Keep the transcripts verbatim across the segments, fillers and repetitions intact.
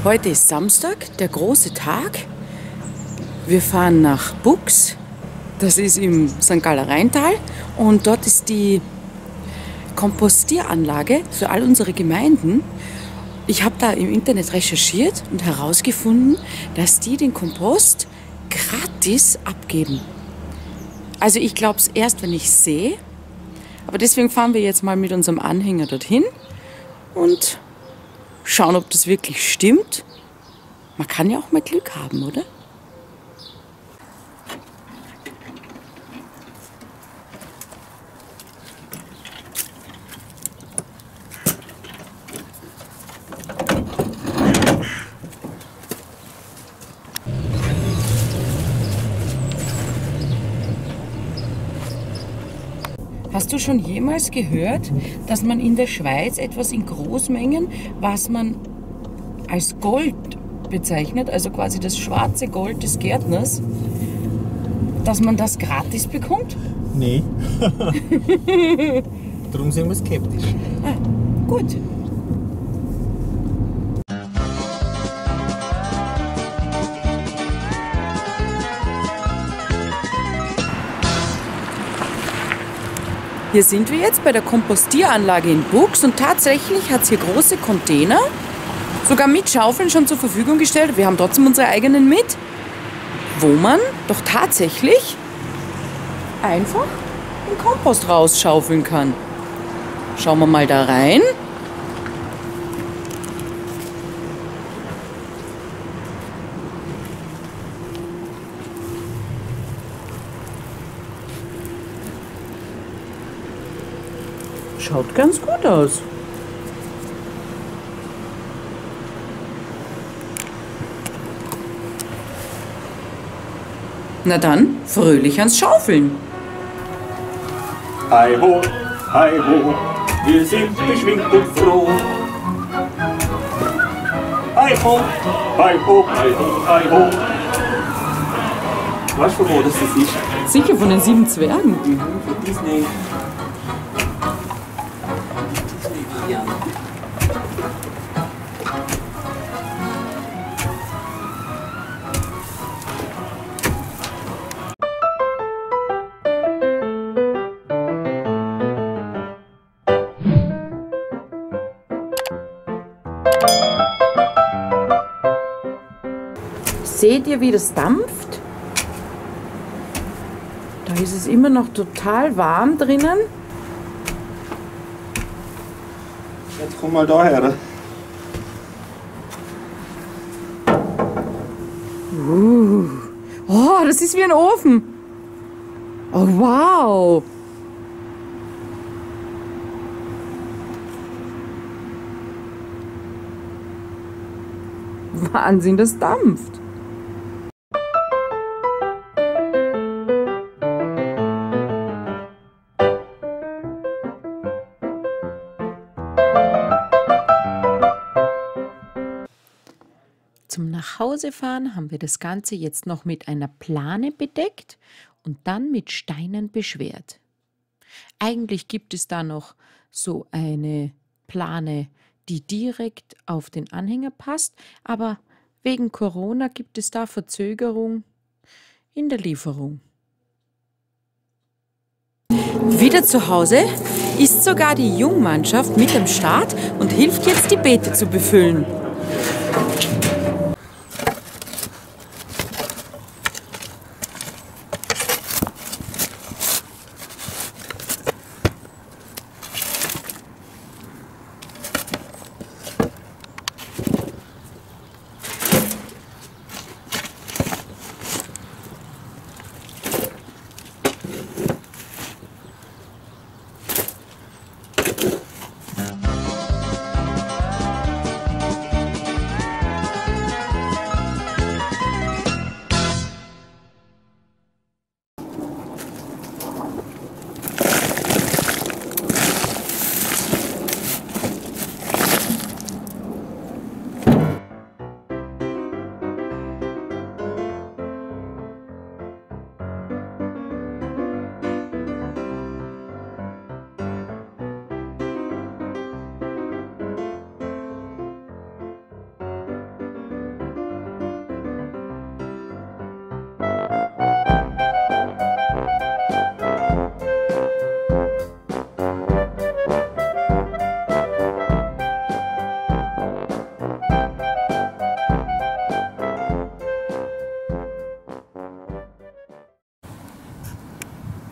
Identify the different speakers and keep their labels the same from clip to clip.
Speaker 1: Heute ist Samstag, der große Tag. Wir fahren nach Bux, das ist im Sankt Galler Rheintal, und dort ist die Kompostieranlage für all unsere Gemeinden. Ich habe da im Internet recherchiert und herausgefunden, dass die den Kompost gratis abgeben. Also ich glaube es erst, wenn ich sehe, aber deswegen fahren wir jetzt mal mit unserem Anhänger dorthin und schauen, ob das wirklich stimmt. Man kann ja auch mal Glück haben, oder? Hast du schon jemals gehört, dass man in der Schweiz etwas in Großmengen, was man als Gold bezeichnet, also quasi das schwarze Gold des Gärtners, dass man das gratis bekommt?
Speaker 2: Nee. Darum sind wir skeptisch.
Speaker 1: Ah, gut. Hier sind wir jetzt bei der Kompostieranlage in Bux und tatsächlich hat es hier große Container, sogar mit Schaufeln schon zur Verfügung gestellt. Wir haben trotzdem unsere eigenen mit, wo man doch tatsächlich einfach den Kompost rausschaufeln kann. Schauen wir mal da rein. Schaut ganz gut aus. Na dann, fröhlich ans Schaufeln.
Speaker 3: Hi ho, hi ho, wir sind beschwingt und froh. Hi ho, hi ho, hi ho, hi ho. Weißt du, wo das ist?
Speaker 1: Sicher von den sieben Zwergen.
Speaker 3: Mhm, von Disney.
Speaker 1: Seht ihr, wie das dampft? Da ist es immer noch total warm drinnen.
Speaker 3: Jetzt komm mal daher.
Speaker 1: Uh. Oh, das ist wie ein Ofen. Oh, wow. Wahnsinn, das dampft. Zum Nachhausefahren haben wir das Ganze jetzt noch mit einer Plane bedeckt und dann mit Steinen beschwert. Eigentlich gibt es da noch so eine Plane, die direkt auf den Anhänger passt, aber wegen Corona gibt es da Verzögerung in der Lieferung. Wieder zu Hause ist sogar die Jungmannschaft mit am Start und hilft jetzt, die Beete zu befüllen.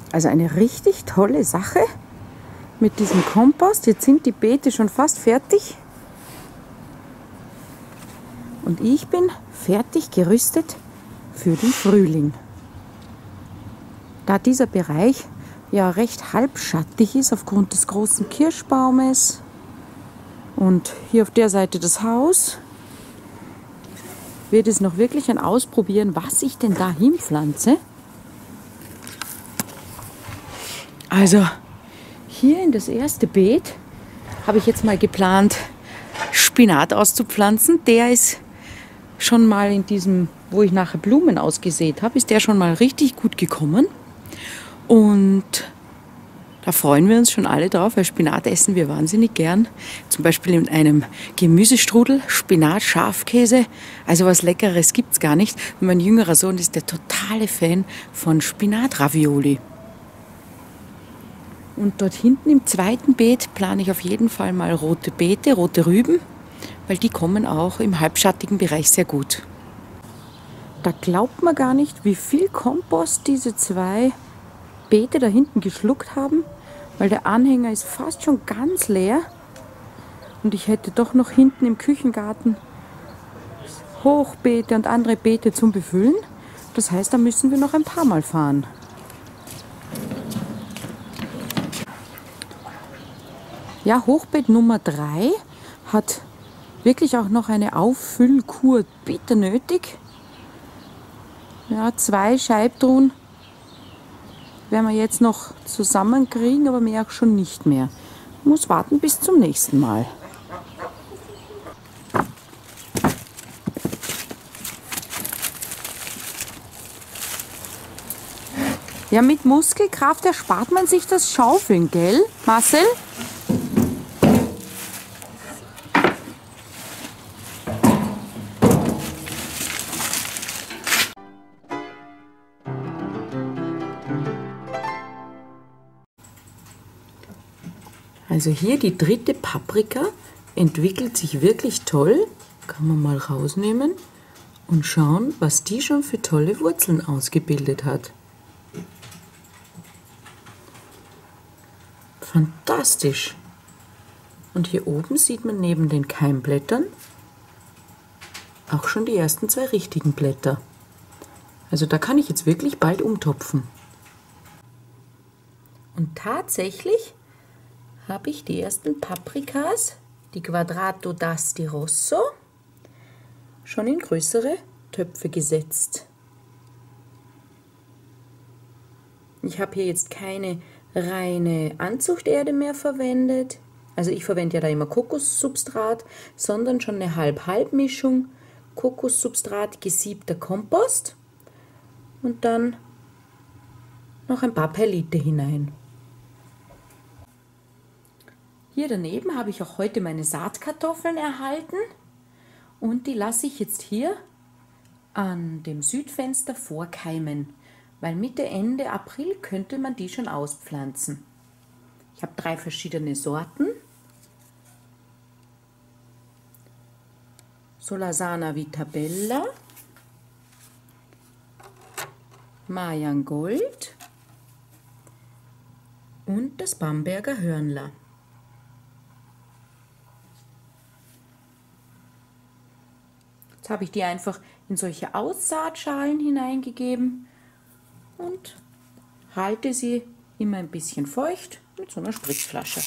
Speaker 1: Also eine richtig tolle Sache mit diesem Kompost. Jetzt sind die Beete schon fast fertig. Und ich bin fertig gerüstet für den Frühling. Da dieser Bereich ja recht halbschattig ist aufgrund des großen Kirschbaumes und hier auf der Seite das Haus, wird es noch wirklich ein Ausprobieren, was ich denn da hinpflanze. Also hier in das erste Beet habe ich jetzt mal geplant, Spinat auszupflanzen. Der ist schon mal in diesem, wo ich nachher Blumen ausgesät habe, ist der schon mal richtig gut gekommen. Und da freuen wir uns schon alle drauf, weil Spinat essen wir wahnsinnig gern. Zum Beispiel in einem Gemüsestrudel, Spinat, Schafkäse. Also was Leckeres gibt es gar nicht. Und mein jüngerer Sohn ist der totale Fan von Spinatravioli. Und dort hinten im zweiten Beet plane ich auf jeden Fall mal rote Beete, rote Rüben, weil die kommen auch im halbschattigen Bereich sehr gut. Da glaubt man gar nicht, wie viel Kompost diese zwei Beete da hinten geschluckt haben, weil der Anhänger ist fast schon ganz leer und ich hätte doch noch hinten im Küchengarten Hochbeete und andere Beete zum Befüllen. Das heißt, da müssen wir noch ein paar Mal fahren. Ja, Hochbeet Nummer drei hat wirklich auch noch eine Auffüllkur bitter nötig. Ja, zwei Scheibtruhen werden wir jetzt noch zusammenkriegen, aber mehr auch schon nicht mehr. Ich muss warten bis zum nächsten Mal. Ja, mit Muskelkraft erspart man sich das Schaufeln, gell, Marcel? Also hier die dritte Paprika entwickelt sich wirklich toll. Kann man mal rausnehmen und schauen, was die schon für tolle Wurzeln ausgebildet hat. Fantastisch! Und hier oben sieht man neben den Keimblättern auch schon die ersten zwei richtigen Blätter. Also da kann ich jetzt wirklich bald umtopfen. Und tatsächlich habe ich die ersten Paprikas, die Quadrato d'Asti Rosso, schon in größere Töpfe gesetzt. Ich habe hier jetzt keine reine Anzuchterde mehr verwendet. Also ich verwende ja da immer Kokossubstrat, sondern schon eine Halb-Halb-Mischung. Kokossubstrat, gesiebter Kompost und dann noch ein paar Perlite hinein. Hier daneben habe ich auch heute meine Saatkartoffeln erhalten und die lasse ich jetzt hier an dem Südfenster vorkeimen, weil Mitte, Ende April könnte man die schon auspflanzen. Ich habe drei verschiedene Sorten. Solasana Vitabella, Mayan Gold und das Bamberger Hörnler. Jetzt habe ich die einfach in solche Aussaatschalen hineingegeben und halte sie immer ein bisschen feucht mit so einer Spritzflasche.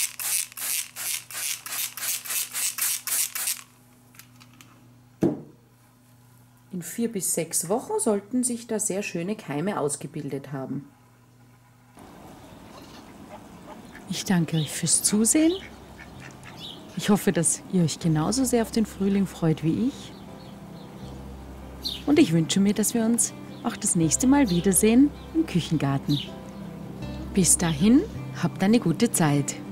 Speaker 1: In vier bis sechs Wochen sollten sich da sehr schöne Keime ausgebildet haben. Ich danke euch fürs Zusehen. Ich hoffe, dass ihr euch genauso sehr auf den Frühling freut wie ich. Und ich wünsche mir, dass wir uns auch das nächste Mal wiedersehen im Küchengarten. Bis dahin, habt eine gute Zeit.